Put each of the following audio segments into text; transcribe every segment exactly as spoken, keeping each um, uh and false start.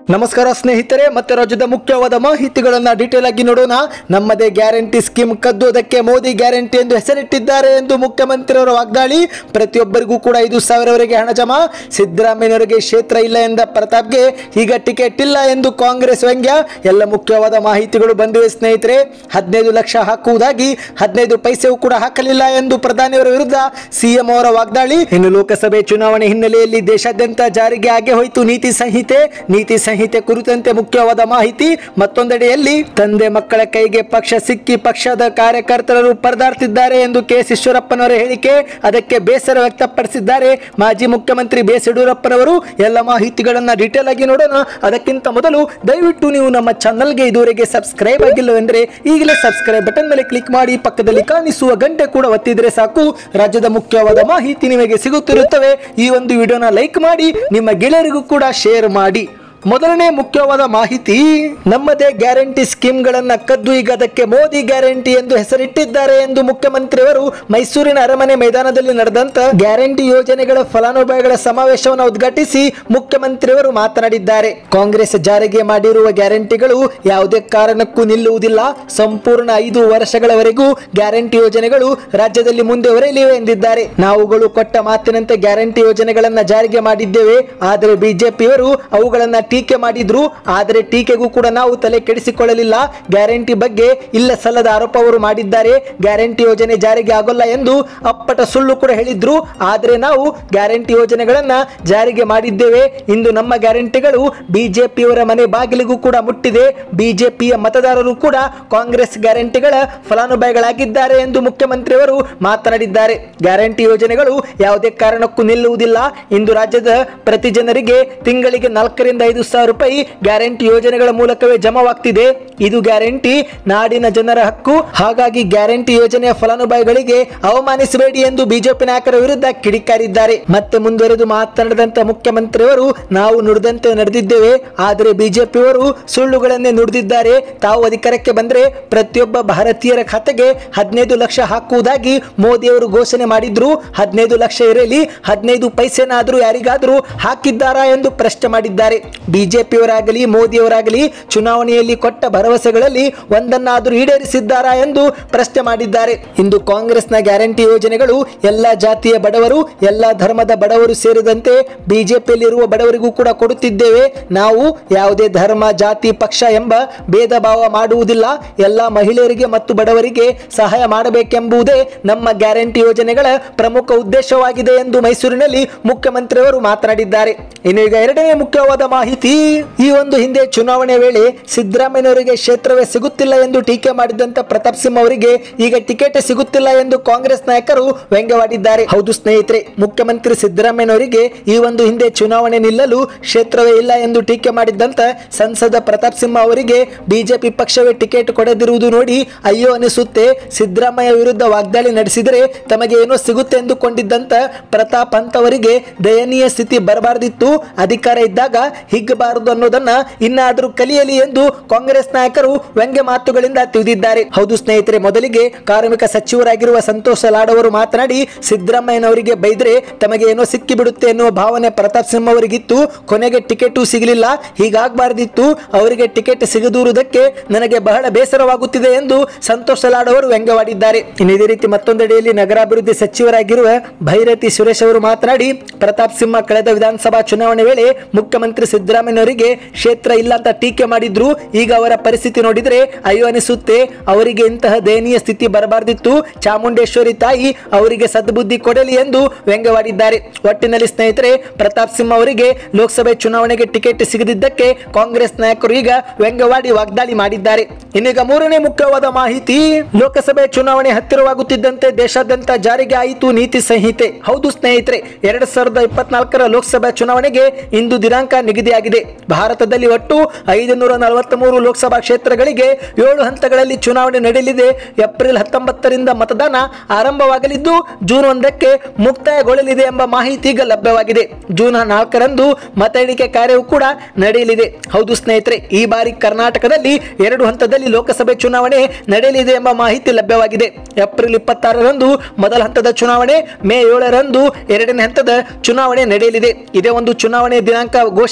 ನಮಸ್ಕಾರ ಸ್ನೇಹಿತರೆ, ಮತ್ತೆ ರಾಜ್ಯದ ಮುಖ್ಯವಾದ ಮಾಹಿತಿಗಳನ್ನು ಡೀಟೇಲ್ ಆಗಿ ನೋಡೋಣ. ನಮ್ಮದೇ ಗ್ಯಾರಂಟಿ ಸ್ಕೀಮ್ ಕದ್ದೋದಕ್ಕೆ ಮೋದಿ ಗ್ಯಾರಂಟಿ ಎಂದು ಹೆಸರಿಟ್ಟಿದ್ದಾರೆ ಎಂದು ಮುಖ್ಯಮಂತ್ರಿಯವರ ವಾಗ್ದಾಳಿ. ಪ್ರತಿಯೊಬ್ಬರಿಗೂ ಕೂಡ ಐದು ಸಾವಿರವರೆಗೆ ಹಣ ಜಮಾ. ಸಿದ್ದರಾಮಯ್ಯನವರಿಗೆ ಕ್ಷೇತ್ರ ಇಲ್ಲ ಎಂದ ಪ್ರತಾಪ್ಗೆ ಈಗ ಟಿಕೆಟ್ ಇಲ್ಲ ಎಂದು ಕಾಂಗ್ರೆಸ್ ವ್ಯಂಗ್ಯ. ಎಲ್ಲ ಮುಖ್ಯವಾದ ಮಾಹಿತಿಗಳು ಬಂದಿವೆ ಸ್ನೇಹಿತರೆ. ಹದಿನೈದು ಲಕ್ಷ ಹಾಕುವುದಾಗಿ ಹದಿನೈದು ಪೈಸೆಯೂ ಕೂಡ ಹಾಕಲಿಲ್ಲ ಎಂದು ಪ್ರಧಾನಿಯವರ ವಿರುದ್ಧ ಸಿಎಂ ಅವರ ವಾಗ್ದಾಳಿ. ಇನ್ನು ಲೋಕಸಭೆ ಚುನಾವಣೆ ಹಿನ್ನೆಲೆಯಲ್ಲಿ ದೇಶಾದ್ಯಂತ ಜಾರಿಗೆ ಆಗಿ ಹೋಯಿತು ನೀತಿ ಸಂಹಿತೆ. ನೀತಿ ಸಂಹಿತೆ ಕುರಿತಂತೆ ಮುಖ್ಯವಾದ ಮಾಹಿತಿ. ಮತ್ತೊಂದೆಡೆಯಲ್ಲಿ ತಂದೆ ಮಕ್ಕಳ ಕೈಗೆ ಪಕ್ಷ ಸಿಕ್ಕಿ ಪಕ್ಷದ ಕಾರ್ಯಕರ್ತರು ಪರದಾಡ್ತಿದ್ದಾರೆ ಎಂದು ಕೆ ಎಸ್ ಈಶ್ವರಪ್ಪನವರ ಹೇಳಿಕೆ. ಅದಕ್ಕೆ ಬೇಸರ ವ್ಯಕ್ತಪಡಿಸಿದ್ದಾರೆ ಮಾಜಿ ಮುಖ್ಯಮಂತ್ರಿ ಬಿ ಎಸ್ ಯಡಿಯೂರಪ್ಪನವರು. ಎಲ್ಲ ಮಾಹಿತಿಗಳನ್ನ ಡೀಟೇಲ್ ಆಗಿ ನೋಡೋಣ. ಅದಕ್ಕಿಂತ ಮೊದಲು ದಯವಿಟ್ಟು ನೀವು ನಮ್ಮ ಚಾನಲ್ಗೆ ಇದುವರೆಗೆ ಸಬ್ಸ್ಕ್ರೈಬ್ ಆಗಿಲ್ಲವೆಂದರೆ ಈಗಲೇ ಸಬ್ಸ್ಕ್ರೈಬ್ ಬಟನ್ ಮೇಲೆ ಕ್ಲಿಕ್ ಮಾಡಿ, ಪಕ್ಕದಲ್ಲಿ ಕಾಣಿಸುವ ಗಂಟೆ ಕೂಡ ಒತ್ತಿದ್ರೆ ಸಾಕು. ರಾಜ್ಯದ ಮುಖ್ಯವಾದ ಮಾಹಿತಿ ನಿಮಗೆ ಸಿಗುತ್ತಿರುತ್ತವೆ. ಈ ಒಂದು ವಿಡಿಯೋನ ಲೈಕ್ ಮಾಡಿ, ನಿಮ್ಮ ಗೆಳೆಯರಿಗೂ ಕೂಡ ಶೇರ್ ಮಾಡಿ. ಮೊದಲನೇ ಮುಖ್ಯವಾದ ಮಾಹಿತಿ, ನಮ್ಮದೇ ಗ್ಯಾರಂಟಿ ಸ್ಕೀಮ್ಗಳನ್ನ ಕದ್ದು ಈಗ ಅದಕ್ಕೆ ಮೋದಿ ಗ್ಯಾರಂಟಿ ಎಂದು ಹೆಸರಿಟ್ಟಿದ್ದಾರೆ ಎಂದು ಮುಖ್ಯಮಂತ್ರಿಯವರು ಮೈಸೂರಿನ ಅರಮನೆ ಮೈದಾನದಲ್ಲಿ ನಡೆದಂತ ಗ್ಯಾರಂಟಿ ಯೋಜನೆಗಳ ಫಲಾನುಭವಿಗಳ ಸಮಾವೇಶವನ್ನು ಉದ್ಘಾಟಿಸಿ ಮುಖ್ಯಮಂತ್ರಿಯವರು ಮಾತನಾಡಿದ್ದಾರೆ. ಕಾಂಗ್ರೆಸ್ ಜಾರಿಗೆ ಮಾಡಿರುವ ಗ್ಯಾರಂಟಿಗಳು ಯಾವುದೇ ಕಾರಣಕ್ಕೂ ನಿಲ್ಲುವುದಿಲ್ಲ. ಸಂಪೂರ್ಣ ಐದು ವರ್ಷಗಳವರೆಗೂ ಗ್ಯಾರಂಟಿ ಯೋಜನೆಗಳು ರಾಜ್ಯದಲ್ಲಿ ಮುಂದೆ ಹೊರೆಯಲಿವೆ ಎಂದಿದ್ದಾರೆ. ನಾವುಗಳು ಕೊಟ್ಟ ಮಾತಿನಂತೆ ಗ್ಯಾರಂಟಿ ಯೋಜನೆಗಳನ್ನ ಜಾರಿಗೆ ಮಾಡಿದ್ದೇವೆ. ಆದರೆ ಬಿಜೆಪಿಯವರು ಅವುಗಳನ್ನ ಟೀಕೆ ಮಾಡಿದ್ರು. ಆದರೆ ಟೀಕೆಗೂ ಕೂಡ ನಾವು ತಲೆ ಕೆಡಿಸಿಕೊಳ್ಳಲಿಲ್ಲ. ಗ್ಯಾರಂಟಿ ಬಗ್ಗೆ ಇಲ್ಲ ಸಲ್ಲದ ಆರೋಪ ಅವರು ಮಾಡಿದ್ದಾರೆ. ಗ್ಯಾರಂಟಿ ಯೋಜನೆ ಜಾರಿಗೆ ಆಗೋಲ್ಲ ಎಂದು ಅಪ್ಪಟ ಸುಳ್ಳು ಕೂಡ ಹೇಳಿದ್ರು. ಆದರೆ ನಾವು ಗ್ಯಾರಂಟಿ ಯೋಜನೆಗಳನ್ನ ಜಾರಿಗೆ ಮಾಡಿದ್ದೇವೆ. ಇಂದು ನಮ್ಮ ಗ್ಯಾರಂಟಿಗಳು ಬಿಜೆಪಿಯವರ ಮನೆ ಬಾಗಿಲಿಗೂ ಕೂಡ ಮುಟ್ಟಿದೆ. ಬಿಜೆಪಿಯ ಮತದಾರರು ಕೂಡ ಕಾಂಗ್ರೆಸ್ ಗ್ಯಾರಂಟಿಗಳ ಫಲಾನುಭವಿಗಳಾಗಿದ್ದಾರೆ ಎಂದು ಮುಖ್ಯಮಂತ್ರಿಯವರು ಮಾತನಾಡಿದ್ದಾರೆ. ಗ್ಯಾರಂಟಿ ಯೋಜನೆಗಳು ಯಾವುದೇ ಕಾರಣಕ್ಕೂ ನಿಲ್ಲುವುದಿಲ್ಲ. ಇಂದು ರಾಜ್ಯದ ಪ್ರತಿ ಜನರಿಗೆ ತಿಂಗಳಿಗೆ ನಾಲ್ಕರಿಂದ ಐದು ಸಾವಿರ ರೂಪಾಯಿ ಗ್ಯಾರಂಟಿ ಯೋಜನೆಗಳ ಮೂಲಕವೇ ಜಮಾವಾಗ್ತಿದೆ. ಇದು ಗ್ಯಾರಂಟಿ ನಾಡಿನ ಜನರ ಹಕ್ಕು. ಹಾಗಾಗಿ ಗ್ಯಾರಂಟಿ ಯೋಜನೆಯ ಫಲಾನುಭವಿಗಳಿಗೆ ಅವಮಾನಿಸಬೇಡಿ ಎಂದು ಬಿಜೆಪಿ ನಾಯಕರ ವಿರುದ್ಧ ಕಿಡಿಕಾರಿದ್ದಾರೆ. ಮತ್ತೆ ಮುಂದುವರೆದು ಮಾತನಾಡಿದಂತ ಮುಖ್ಯಮಂತ್ರಿಯವರು, ನಾವು ನುಡಿದಂತೆ ನಡೆದಿದ್ದೇವೆ. ಆದರೆ ಬಿಜೆಪಿಯವರು ಸುಳ್ಳುಗಳನ್ನೇ ನುಡಿದಿದ್ದಾರೆ. ತಾವು ಅಧಿಕಾರಕ್ಕೆ ಬಂದ್ರೆ ಪ್ರತಿಯೊಬ್ಬ ಭಾರತೀಯರ ಖಾತೆಗೆ ಹದಿನೈದು ಲಕ್ಷ ಹಾಕುವುದಾಗಿ ಮೋದಿಯವರು ಘೋಷಣೆ ಮಾಡಿದ್ರು. ಹದಿನೈದು ಲಕ್ಷ ಇರಲಿ, ಹದಿನೈದು ಪೈಸೆನಾದ್ರೂ ಯಾರಿಗಾದ್ರೂ ಹಾಕಿದ್ದಾರಾ ಎಂದು ಪ್ರಶ್ನೆ ಮಾಡಿದ್ದಾರೆ. ಬಿಜೆಪಿಯವರಾಗಲಿ ಮೋದಿಯವರಾಗಲಿ ಚುನಾವಣೆಯಲ್ಲಿ ಕೊಟ್ಟ ಭರವಸೆಗಳಲ್ಲಿ ಒಂದನ್ನಾದರೂ ಈಡೇರಿಸಿದ್ದಾರಾ ಎಂದು ಪ್ರಶ್ನೆ ಮಾಡಿದ್ದಾರೆ. ಇಂದು ಕಾಂಗ್ರೆಸ್ನ ಗ್ಯಾರಂಟಿ ಯೋಜನೆಗಳು ಎಲ್ಲಾ ಜಾತಿಯ ಬಡವರು, ಎಲ್ಲಾ ಧರ್ಮದ ಬಡವರು ಸೇರಿದಂತೆ ಬಿಜೆಪಿಯಲ್ಲಿರುವ ಬಡವರಿಗೂ ಕೂಡ ಕೊಡುತ್ತಿದ್ದೇವೆ. ನಾವು ಯಾವುದೇ ಧರ್ಮ, ಜಾತಿ, ಪಕ್ಷ ಎಂಬ ಭೇದ ಭಾವ ಮಾಡುವುದಿಲ್ಲ. ಎಲ್ಲಾ ಮಹಿಳೆಯರಿಗೆ ಮತ್ತು ಬಡವರಿಗೆ ಸಹಾಯ ಮಾಡಬೇಕೆಂಬುದೇ ನಮ್ಮ ಗ್ಯಾರಂಟಿ ಯೋಜನೆಗಳ ಪ್ರಮುಖ ಉದ್ದೇಶವಾಗಿದೆ ಎಂದು ಮೈಸೂರಿನಲ್ಲಿ ಮುಖ್ಯಮಂತ್ರಿಯವರು ಮಾತನಾಡಿದ್ದಾರೆ. ಇನ್ನು ಈಗ ಎರಡನೇ ಮುಖ್ಯವಾದ ಮಾಹಿತಿ, ಈ ಒಂದು ಹಿಂದೆ ಚುನಾವಣೆ ವೇಳೆ ಸಿದ್ದರಾಮಯ್ಯನವರಿಗೆ ಕ್ಷೇತ್ರವೇ ಸಿಗುತ್ತಿಲ್ಲ ಎಂದು ಟೀಕೆ ಮಾಡಿದಂತ ಪ್ರತಾಪ್ ಸಿಂಹ ಅವರಿಗೆ ಈಗ ಟಿಕೆಟ್ ಸಿಗುತ್ತಿಲ್ಲ ಎಂದು ಕಾಂಗ್ರೆಸ್ ನಾಯಕರು ವ್ಯಂಗ್ಯವಾಡಿದ್ದಾರೆ. ಹೌದು ಸ್ನೇಹಿತರೆ, ಮುಖ್ಯಮಂತ್ರಿ ಸಿದ್ದರಾಮಯ್ಯನವರಿಗೆ ಈ ಒಂದು ಹಿಂದೆ ಚುನಾವಣೆ ನಿಲ್ಲಲು ಕ್ಷೇತ್ರವೇ ಇಲ್ಲ ಎಂದು ಟೀಕೆ ಮಾಡಿದಂತ ಸಂಸದ ಪ್ರತಾಪ್ ಸಿಂಹ ಅವರಿಗೆ ಬಿಜೆಪಿ ಪಕ್ಷವೇ ಟಿಕೆಟ್ ಕೊಡದಿರುವುದು ನೋಡಿ ಅಯ್ಯೋ ಅನಿಸುತ್ತೆ. ಸಿದ್ದರಾಮಯ್ಯ ವಿರುದ್ಧ ವಾಗ್ದಾಳಿ ನಡೆಸಿದರೆ ತಮಗೆ ಏನೋ ಸಿಗುತ್ತೆ ಎಂದುಕೊಂಡಿದ್ದಂತ ಪ್ರತಾಪ್ ಅಂತವರಿಗೆ ದಯನೀಯ ಸ್ಥಿತಿ ಬರಬಾರದಿತ್ತು. ಅಧಿಕಾರ ಇದ್ದಾಗ ಹಿಗ್ಗಬಾರದು ಅನ್ನೋದನ್ನ ಇನ್ನಾದರೂ ಕಲಿಯಲಿ ಎಂದು ಕಾಂಗ್ರೆಸ್ ನಾಯಕರು ವ್ಯಂಗ್ಯ ಮಾತುಗಳಿಂದ ತಿಳಿದಿದ್ದಾರೆ. ಹೌದು ಸ್ನೇಹಿತರೆ, ಮೊದಲಿಗೆ ಕಾರ್ಮಿಕ ಸಚಿವರಾಗಿರುವ ಸಂತೋಷ್ ಲಾಡ್ ಅವರು ಮಾತನಾಡಿ, ಸಿದ್ದರಾಮಯ್ಯನವರಿಗೆ ಬೈದ್ರೆ ತಮಗೆ ಏನೋ ಸಿಕ್ಕಿ ಬಿಡುತ್ತೆ ಎನ್ನುವ ಭಾವನೆ ಪ್ರತಾಪ್ ಸಿಂಹ ಅವರಿಗಿತ್ತು. ಕೊನೆಗೆ ಟಿಕೆಟ್ ಸಿಗಲಿಲ್ಲ. ಹೀಗಾಗಬಾರದಿತ್ತು. ಅವರಿಗೆ ಟಿಕೆಟ್ ಸಿಗದಿರುವುದಕ್ಕೆ ನನಗೆ ಬಹಳ ಬೇಸರವಾಗುತ್ತಿದೆ ಎಂದು ಸಂತೋಷ್ ಲಾಡ್ ಅವರು ವ್ಯಂಗ್ಯವಾಡಿದ್ದಾರೆ. ಇನ್ನು ಇದೇ ರೀತಿ ಮತ್ತೊಂದೆಡೆಯಲ್ಲಿ ನಗರಾಭಿವೃದ್ಧಿ ಸಚಿವರಾಗಿರುವ ಭೈರತಿ ಸುರೇಶ್ ಅವರು ಮಾತನಾಡಿ, ಪ್ರತಾಪ್ ಸಿಂಹ ಕಳೆದ ವಿಧಾನಸಭಾ ಚುನಾವಣೆ ವೇಳೆ ಮುಖ್ಯಮಂತ್ರಿ ಸಿದ್ದರಾಮಯ್ಯನವರಿಗೆ ಕ್ಷೇತ್ರ ಇಲ್ಲ ಅಂತ ಟೀಕೆ ಮಾಡಿದ್ರು. ಈಗ ಅವರ ಪರಿಸ್ಥಿತಿ ನೋಡಿದ್ರೆ ಅಯ್ಯೋ ಅನಿಸುತ್ತೆ. ಅವರಿಗೆ ಇಂತಹ ದಯನೀಯ ಸ್ಥಿತಿ ಬರಬಾರದಿತ್ತು. ಚಾಮುಂಡೇಶ್ವರಿ ತಾಯಿ ಅವರಿಗೆ ಸದ್ಬುದ್ಧಿ ಕೊಡಲಿ ಎಂದು ವ್ಯಂಗ್ಯವಾಡಿದ್ದಾರೆ. ಒಟ್ಟಿನಲ್ಲಿ ಸ್ನೇಹಿತರೆ, ಪ್ರತಾಪ್ ಸಿಂಹ ಅವರಿಗೆ ಲೋಕಸಭೆ ಚುನಾವಣೆಗೆ ಟಿಕೆಟ್ ಸಿಗದಿದ್ದಕ್ಕೆ ಕಾಂಗ್ರೆಸ್ ನಾಯಕರು ಈಗ ವ್ಯಂಗ್ಯವಾಡಿ ವಾಗ್ದಾಳಿ ಮಾಡಿದ್ದಾರೆ. ಇನ್ನೀಗ ಮೂರನೇ ಮುಖ್ಯವಾದ ಮಾಹಿತಿ, ಲೋಕಸಭೆ ಚುನಾವಣೆ ಹತ್ತಿರವಾಗುತ್ತಿದ್ದಂತೆ ದೇಶಾದ್ಯಂತ ಜಾರಿಗೆ ಆಯಿತು ನೀತಿ ಸಂಹಿತೆ. ಹೌದು ಸ್ನೇಹಿತರೆ, ಎರಡ್ ಸಾವಿರದ ಇಪ್ಪತ್ನಾಲ್ಕರ ಲೋಕಸಭಾ ಚುನಾವಣೆಗೆ ಇಂದು ದಿನಾಂಕ ನಿಗದಿಯಾಗಿದೆ. ಭಾರತದಲ್ಲಿ ಒಟ್ಟು ಐದುನೂರ ನಲವತ್ತ್ ಮೂರು ಲೋಕಸಭಾ ಕ್ಷೇತ್ರಗಳಿಗೆ ಏಳು ಹಂತಗಳಲ್ಲಿ ಚುನಾವಣೆ ನಡೆಯಲಿದೆ. ಏಪ್ರಿಲ್ ಹತ್ತೊಂಬತ್ತರಿಂದ ಮತದಾನ ಆರಂಭವಾಗಲಿದ್ದು ಜೂನ್ ಒಂದಕ್ಕೆ ಮುಕ್ತಾಯಗೊಳ್ಳಲಿದೆ ಎಂಬ ಮಾಹಿತಿ ಈಗ ಲಭ್ಯವಾಗಿದೆ. ಜೂನ್ ನಾಲ್ಕರಂದು ಮತ ಎಣಿಕೆ ಕಾರ್ಯವೂ ಕೂಡ ನಡೆಯಲಿದೆ. ಹೌದು ಸ್ನೇಹಿತರೆ, ಈ ಬಾರಿ ಕರ್ನಾಟಕದಲ್ಲಿ ಎರಡು ಹಂತದಲ್ಲಿ ಲೋಕಸಭೆ ಚುನಾವಣೆ ನಡೆಯಲಿದೆ ಎಂಬ ಮಾಹಿತಿ ಲಭ್ಯವಾಗಿದೆ. ಏಪ್ರಿಲ್ ಇಪ್ಪತ್ತಾರರಂದು ಮೊದಲ ಹಂತದ ಚುನಾವಣೆ, ಮೇ ಏಳರಂದು ಎರಡನೇ ಹಂತದ ಚುನಾವಣೆ ನಡೆಯಲಿದೆ. ಇದೇ ಒಂದು ಚುನಾವಣೆ ದಿನಾಂಕ ಘೋಷಣೆ ಆಗುತ್ತಿದೆ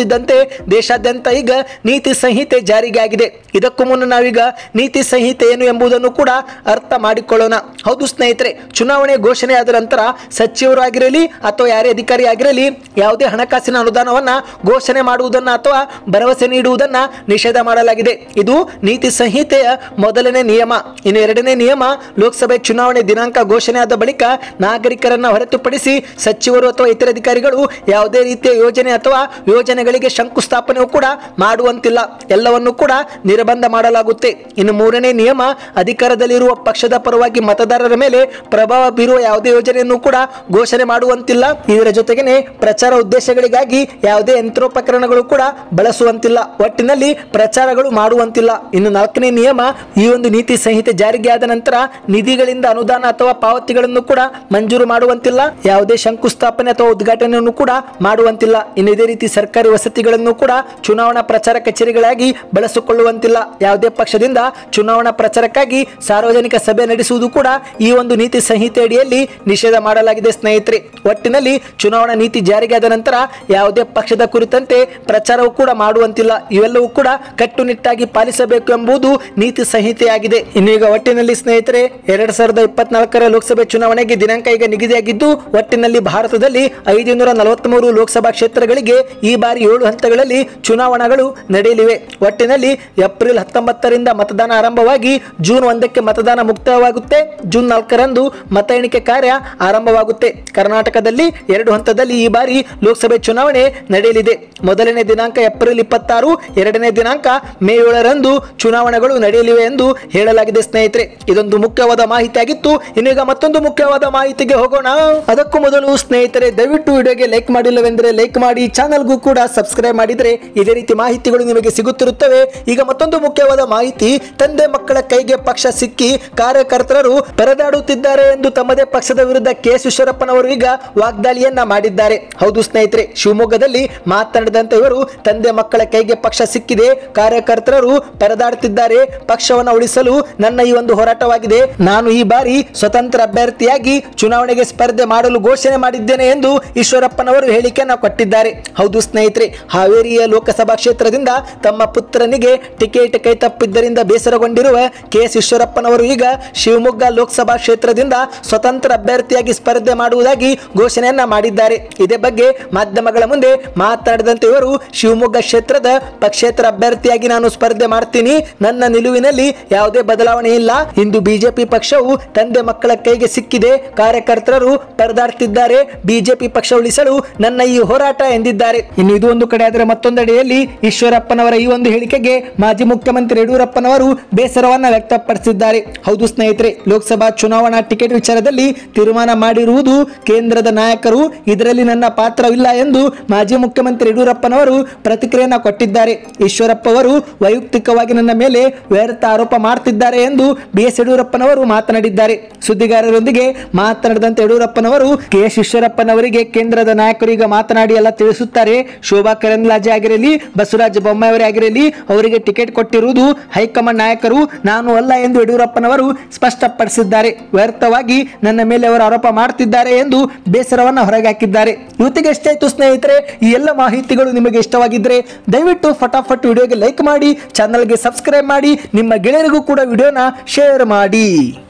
ಆಗುತ್ತಿದ್ದಂತೆ ದೇಶಾದ್ಯಂತ ಈಗ ನೀತಿ ಸಂಹಿತೆ ಜಾರಿಗೆ ಆಗಿದೆ. ಇದಕ್ಕೂ ಮುನ್ನ ನಾವೀಗ ನೀತಿ ಸಂಹಿತೆ ಏನು ಎಂಬುದನ್ನು ಕೂಡ ಅರ್ಥ ಮಾಡಿಕೊಳ್ಳೋಣ. ಹೌದು ಸ್ನೇಹಿತರೆ, ಚುನಾವಣೆ ಘೋಷಣೆ ಆದ ನಂತರ ಸಚಿವರು ಆಗಿರಲಿ ಅಥವಾ ಯಾರೇ ಅಧಿಕಾರಿ ಆಗಿರಲಿ ಯಾವುದೇ ಹಣಕಾಸಿನ ಅನುದಾನವನ್ನ ಘೋಷಣೆ ಮಾಡುವುದನ್ನ ಅಥವಾ ಭರವಸೆ ನೀಡುವುದನ್ನ ನಿಷೇಧ ಮಾಡಲಾಗಿದೆ. ಇದು ನೀತಿ ಸಂಹಿತೆಯ ಮೊದಲನೇ ನಿಯಮ. ಇನ್ನು ಎರಡನೇ ನಿಯಮ, ಲೋಕಸಭೆ ಚುನಾವಣೆ ದಿನಾಂಕ ಘೋಷಣೆ ಆದ ಬಳಿಕ ನಾಗರಿಕರನ್ನ ಹೊರತುಪಡಿಸಿ ಸಚಿವರು ಅಥವಾ ಇತರ ಅಧಿಕಾರಿಗಳು ಯಾವುದೇ ರೀತಿಯ ಯೋಜನೆ ಅಥವಾ ಯೋಜನೆಗಳಿಗೆ ಶಂಕುಸ್ಥಾಪನೆ ಕೂಡ ಮಾಡುವಂತಿಲ್ಲ, ಎಲ್ಲವನ್ನು ಕೂಡ ನಿರ್ಬಂಧ ಮಾಡಲಾಗುತ್ತೆ. ಇನ್ನು ಮೂರನೇ ನಿಯಮ, ಅಧಿಕಾರದಲ್ಲಿರುವ ಪಕ್ಷದ ಪರವಾಗಿ ಮತದಾರರ ಮೇಲೆ ಪ್ರಭಾವ ಬೀರುವ ಯಾವುದೇ ಯೋಜನೆಯನ್ನು ಕೂಡ ಘೋಷಣೆ ಮಾಡುವಂತಿಲ್ಲ. ಇದರ ಜೊತೆಗೇನೆ ಪ್ರಚಾರ ಉದ್ದೇಶಗಳಿಗಾಗಿ ಯಾವುದೇ ಯಂತ್ರೋಪಕರಣಗಳು ಕೂಡ ಬಳಸುವಂತಿಲ್ಲ, ಒಟ್ಟಿನಲ್ಲಿ ಪ್ರಚಾರಗಳು ಮಾಡುವಂತಿಲ್ಲ. ಇನ್ನು ನಾಲ್ಕನೇ ನಿಯಮ, ಈ ಒಂದು ನೀತಿ ಸಂಹಿತೆ ಜಾರಿಗೆ ಆದ ನಂತರ ನಿಧಿಗಳಿಂದ ಅನುದಾನ ಅಥವಾ ಪಾವತಿಗಳನ್ನು ಕೂಡ ಮಂಜೂರು ಮಾಡುವಂತಿಲ್ಲ, ಯಾವುದೇ ಶಂಕುಸ್ಥಾಪನೆ ಅಥವಾ ಉದ್ಘಾಟನೆಯನ್ನು ಕೂಡ ಮಾಡುವಂತಿಲ್ಲ. ಇನ್ನು ಇದೇ ರೀತಿ ಸರ್ಕಾರಿ ವಸತಿಗಳನ್ನು ಕೂಡ ಚುನಾವಣಾ ಪ್ರಚಾರ ಕಚೇರಿಗಳಾಗಿ ಬಳಸಿಕೊಳ್ಳುವಂತಿಲ್ಲ. ಯಾವುದೇ ಪಕ್ಷದಿಂದ ಚುನಾವಣಾ ಪ್ರಚಾರಕ್ಕಾಗಿ ಸಾರ್ವಜನಿಕ ಸಭೆ ನಡೆಸುವುದು ಕೂಡ ಈ ಒಂದು ನೀತಿ ಸಂಹಿತೆ ಅಡಿಯಲ್ಲಿ ನಿಷೇಧ ಮಾಡಲಾಗಿದೆ. ಸ್ನೇಹಿತರೆ, ಒಟ್ಟಿನಲ್ಲಿ ಚುನಾವಣಾ ನೀತಿ ಜಾರಿಗೆ ಆದ ನಂತರ ಯಾವುದೇ ಪಕ್ಷದ ಕುರಿತಂತೆ ಪ್ರಚಾರವೂ ಕೂಡ ಮಾಡುವಂತಿಲ್ಲ, ಇವೆಲ್ಲವೂ ಕೂಡ ಕಟ್ಟುನಿಟ್ಟಾಗಿ ಪಾಲಿಸಬೇಕು ಎಂಬುದು ನೀತಿ ಸಂಹಿತೆಯಾಗಿದೆ. ಇನ್ನು ಈಗ ಒಟ್ಟಿನಲ್ಲಿ ಸ್ನೇಹಿತರೆ, ಎರಡ್ ಸಾವಿರದ ಇಪ್ಪತ್ನಾಲ್ಕರ ಲೋಕಸಭೆ ಚುನಾವಣೆಗೆ ದಿನಾಂಕ ಈಗ ನಿಗದಿಯಾಗಿದ್ದು, ಒಟ್ಟಿನಲ್ಲಿ ಭಾರತದಲ್ಲಿ ಐದುನೂರ ನಲವತ್ಮೂರು ಲೋಕಸಭಾ ಕ್ಷೇತ್ರಗಳಿಗೆ ಈ ಬಾರಿ ಏಳು ಹಂತಗಳಲ್ಲಿ ಚುನಾವಣೆಗಳು ನಡೆಯಲಿವೆ. ಒಟ್ಟಿನಲ್ಲಿ ಏಪ್ರಿಲ್ ಹತ್ತೊಂಬತ್ತರಿಂದ ಮತದಾನ ಆರಂಭವಾಗಿ ಜೂನ್ ಒಂದಕ್ಕೆ ಮತದಾನ ಮುಕ್ತಾಯವಾಗುತ್ತೆ. ಜೂನ್ ನಾಲ್ಕರಂದು ಮತ ಎಣಿಕೆ ಕಾರ್ಯ ಆರಂಭವಾಗುತ್ತೆ. ಕರ್ನಾಟಕದಲ್ಲಿ ಎರಡು ಹಂತದಲ್ಲಿ ಈ ಬಾರಿ ಲೋಕಸಭೆ ಚುನಾವಣೆ ನಡೆಯಲಿದೆ. ಮೊದಲನೇ ದಿನಾಂಕ ಏಪ್ರಿಲ್ ಇಪ್ಪತ್ತಾರು, ಎರಡನೇ ದಿನಾಂಕ ಮೇ ಏಳರಂದು ಚುನಾವಣೆಗಳು ನಡೆಯಲಿವೆ ಎಂದು ಹೇಳಲಾಗಿದೆ. ಸ್ನೇಹಿತರೆ, ಇದೊಂದು ಮುಖ್ಯವಾದ ಮಾಹಿತಿ ಆಗಿತ್ತು. ಇನ್ನೀಗ ಮತ್ತೊಂದು ಮುಖ್ಯವಾದ ಮಾಹಿತಿಗೆ ಹೋಗೋಣ. ಅದಕ್ಕೂ ಮೊದಲು ಸ್ನೇಹಿತರೆ, ದಯವಿಟ್ಟು ವಿಡಿಯೋಗೆ ಲೈಕ್ ಮಾಡಿಲ್ಲವೆಂದರೆ ಲೈಕ್ ಮಾಡಿ, ಚಾನಲ್ಗೂ ಕೂಡ ಸಬ್ಸ್ಕ್ರೈಬ್ ಮಾಡಿದರೆ ಇದೇ ರೀತಿ ಮಾಹಿತಿಗಳು ನಿಮಗೆ ಸಿಗುತ್ತಿರುತ್ತವೆ. ಈಗ ಮತ್ತೊಂದು ಮುಖ್ಯವಾದ ಮಾಹಿತಿ, ತಂದೆ ಮಕ್ಕಳ ಕೈಗೆ ಪಕ್ಷ ಸಿಕ್ಕಿ ಕಾರ್ಯಕರ್ತರು ಪರದಾಡುತ್ತಿದ್ದಾರೆ ಎಂದು ತಮ್ಮದೇ ಪಕ್ಷದ ವಿರುದ್ಧ ಕೆ ಎಸ್ ಈಶ್ವರಪ್ಪನವರು ಈಗ ವಾಗ್ದಾಳಿಯನ್ನ ಮಾಡಿದ್ದಾರೆ. ಹೌದು ಸ್ನೇಹಿತರೆ, ಶಿವಮೊಗ್ಗದಲ್ಲಿ ಮಾತನಾಡಿದಂತ ಇವರು, ತಂದೆ ಮಕ್ಕಳ ಕೈಗೆ ಪಕ್ಷ ಸಿಕ್ಕಿದೆ, ಕಾರ್ಯಕರ್ತರು ಪರದಾಡುತ್ತಿದ್ದಾರೆ, ಪಕ್ಷವನ್ನು ಉಳಿಸಲು ನನ್ನ ಈ ಒಂದು ಹೋರಾಟವಾಗಿದೆ. ನಾನು ಈ ಬಾರಿ ಸ್ವತಂತ್ರ ಅಭ್ಯರ್ಥಿಯಾಗಿ ಚುನಾವಣೆಗೆ ಸ್ಪರ್ಧೆ ಮಾಡಲು ಘೋಷಣೆ ಮಾಡಿದ್ದೇನೆ ಎಂದು ಈಶ್ವರಪ್ಪನವರು ಹೇಳಿಕೆಯನ್ನು ಕೊಟ್ಟಿದ್ದಾರೆ. ಹೌದು ಸ್ನೇಹಿತರೆ, ಹಾವೇರಿಯ ಲೋಕಸಭಾ ಕ್ಷೇತ್ರದಿಂದ ತಮ್ಮ ಪುತ್ರನಿಗೆ ಟಿಕೆಟ್ ಕೈತಪ್ಪಿದ್ದರಿಂದ ಬೇಸರಗೊಂಡಿರುವ ಕೆ ಎಸ್ ಈಶ್ವರಪ್ಪನವರು ಈಗ ಶಿವಮೊಗ್ಗ ಲೋಕಸಭಾ ಕ್ಷೇತ್ರದಿಂದ ಸ್ವತಂತ್ರ ಅಭ್ಯರ್ಥಿಯಾಗಿ ಸ್ಪರ್ಧೆ ಮಾಡುವುದಾಗಿ ಘೋಷಣೆಯನ್ನ ಮಾಡಿದ್ದಾರೆ. ಇದೇ ಬಗ್ಗೆ ಮಾಧ್ಯಮಗಳ ಮುಂದೆ ಮಾತನಾಡಿದಂತೆ ಇವರು, ಶಿವಮೊಗ್ಗ ಕ್ಷೇತ್ರದ ಪಕ್ಷೇತರ ಅಭ್ಯರ್ಥಿಯಾಗಿ ನಾನು ಸ್ಪರ್ಧೆ ಮಾಡ್ತೀನಿ, ನನ್ನ ನಿಲುವಿನಲ್ಲಿ ಯಾವುದೇ ಬದಲಾವಣೆ ಇಲ್ಲ. ಇಂದು ಬಿಜೆಪಿ ಪಕ್ಷವು ತಂದೆ ಮಕ್ಕಳ ಕೈಗೆ ಸಿಕ್ಕಿದೆ, ಕಾರ್ಯಕರ್ತರು ಪರದಾಡ್ತಿದ್ದಾರೆ, ಬಿಜೆಪಿ ಪಕ್ಷ ಉಳಿಸಲು ನನ್ನ ಈ ಹೋರಾಟ ಎಂದಿದ್ದಾರೆ. ಇನ್ನು ಇದು ಒಂದು ಕಡೆ ಆದರೆ ಮತ್ತೊಂದೆಡೆಯಲ್ಲಿ ಈಶ್ವರಪ್ಪನವರ ಈ ಒಂದು ಹೇಳಿಕೆಗೆ ಮಾಜಿ ಮುಖ್ಯಮಂತ್ರಿ ಯಡಿಯೂರಪ್ಪನವರು ಬೇಸರವನ್ನ ವ್ಯಕ್ತಪಡಿಸಿದ್ದಾರೆ. ಹೌದು ಸ್ನೇಹಿತರೆ, ಲೋಕಸಭಾ ಚುನಾವಣಾ ಟಿಕೆಟ್ ವಿಚಾರದಲ್ಲಿ ತೀರ್ಮಾನ ಮಾಡಿರುವುದು ಕೇಂದ್ರದ ನಾಯಕರು, ಇದರಲ್ಲಿ ನನ್ನ ಪಾತ್ರವಿಲ್ಲ ಎಂದು ಮಾಜಿ ಮುಖ್ಯಮಂತ್ರಿ ಯಡಿಯೂರಪ್ಪನವರು ಪ್ರತಿಕ್ರಿಯೆಯನ್ನ ಕೊಟ್ಟಿದ್ದಾರೆ. ಈಶ್ವರಪ್ಪ ಅವರು ವೈಯಕ್ತಿಕವಾಗಿ ನನ್ನ ಮೇಲೆ ವ್ಯರ್ಥ ಆರೋಪ ಮಾಡ್ತಿದ್ದಾರೆ ಎಂದು ಬಿ ಎಸ್ ಯಡಿಯೂರಪ್ಪನವರು ಮಾತನಾಡಿದ್ದಾರೆ. ಸುದ್ದಿಗಾರರೊಂದಿಗೆ ಮಾತನಾಡಿದಂತೆ ಯಡಿಯೂರಪ್ಪನವರು, ಕೆ ಎಸ್ ಈಶ್ವರಪ್ಪನವರಿಗೆ ಕೇಂದ್ರದ ನಾಯಕರು ಈಗ ಮಾತನಾಡಿ ಎಲ್ಲ ತಿಳಿಸುತ್ತಾರೆ. ಶೋಭಾ ಕರಂದ್ಲಾಜೆ ಆಗಿರಲಿ, ಬಸವರಾಜ ಬೊಮ್ಮಾಯಿ ಆಗಿರಲಿ, ಅವರಿಗೆ ಟಿಕೆಟ್ ಕೊಟ್ಟಿರುವುದು ಹೈಕಮಾಂಡ್ ನಾಯಕರು, ನಾನು ಅಲ್ಲ ಎಂದು ಯಡಿಯೂರಪ್ಪನವರು ಸ್ಪಷ್ಟಪಡಿಸಿದ್ದಾರೆ. ವ್ಯರ್ಥವಾಗಿ ನನ್ನ ಮೇಲೆ ಅವರು ಆರೋಪ ಮಾಡುತ್ತಿದ್ದಾರೆ ಎಂದು ಬೇಸರವನ್ನು ಹೊರಗೆ ಹಾಕಿದ್ದಾರೆ. ಇವತ್ತಿಗೆ ಎಷ್ಟಾಯ್ತು ಸ್ನೇಹಿತರೆ, ಈ ಎಲ್ಲ ಮಾಹಿತಿಗಳು ನಿಮಗೆ ಇಷ್ಟವಾಗಿದ್ದರೆ ದಯವಿಟ್ಟು ಫಟಾಫಟ್ ವಿಡಿಯೋಗೆ ಲೈಕ್ ಮಾಡಿ, ಚಾನಲ್ಗೆ ಸಬ್ಸ್ಕ್ರೈಬ್ ಮಾಡಿ, ನಿಮ್ಮ ಗೆಳೆಯರಿಗೂ ಕೂಡ ವಿಡಿಯೋನ ಶೇರ್ ಮಾಡಿ.